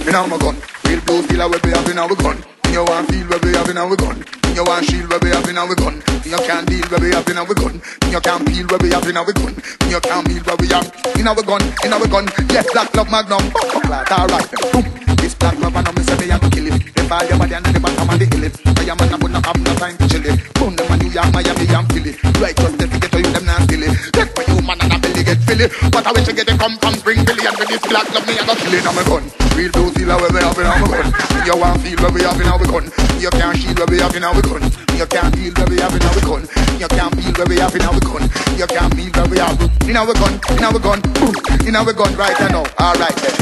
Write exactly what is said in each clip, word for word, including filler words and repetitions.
in our gun. Real blue steel where we have in our gun. In your one feel where we have in our gun. In your one shield where we have in our gun. In your can deal where we have in our gun. In your can peel where we have in our gun. In your can meal where we have in our gun. In our gun. Yes, black love magnum. Alright then. Boom. This black love and I'm say me have to kill it. They fall your body and the bottom and the hill it. I am man I would not have no time to chill it. Boom them and New York, Miami and Philly. Right just to get to you them not steal it. Take for you man and a belly get Philly. But I wish you get it come from Spring Billy. And with this black love me I got kill it on my gun. Real blue steel where we have in our gun. In your one feel where we have in our gun. In your can shield where we have in our gun. In your can feel where we have in our gun. In your can feel where we have in our gun. In your can feel where we have in our gun. In our gun. Boom. In our gun right now. Alright then.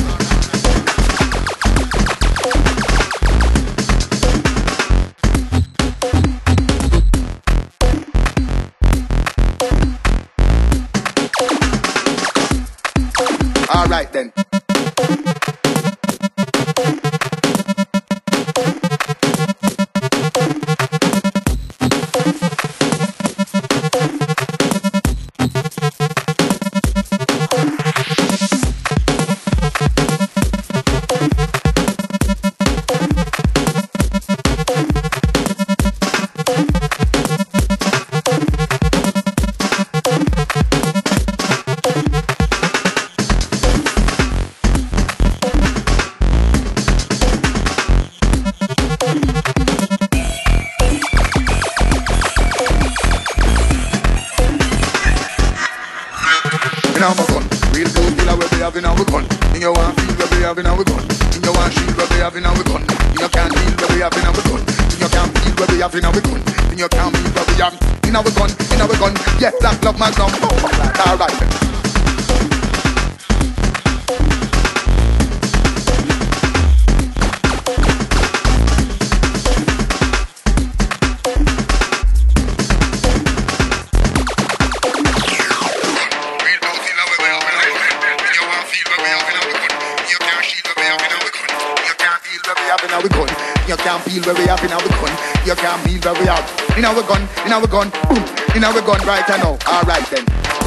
Alright then. In our gun, real blue steel where we have in our gun. In your one field where we have in our gun. In your one shield where we have in our gun. In your can deal where we have in our gun. In your can feel where we have in our gun. In your can feel where we have in our gun. In our gun, yes, black love magnum. Alright. You can't feel where we have in our gun. You can't feel where we have in our gun, in our gun, boom, in our gun right now. Alright then.